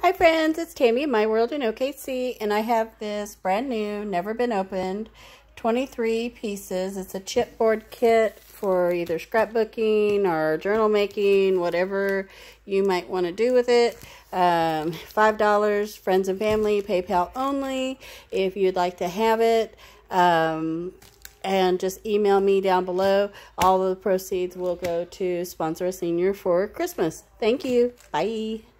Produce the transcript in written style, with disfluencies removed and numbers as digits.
Hi friends, it's Tammy in My World in OKC, and I have this brand new, never been opened, 23 pieces. It's a chipboard kit for either scrapbooking or journal making, whatever you might want to do with it. $5, friends and family, PayPal only, if you'd like to have it. And just email me down below. All of the proceeds will go to sponsor a senior for Christmas. Thank you. Bye.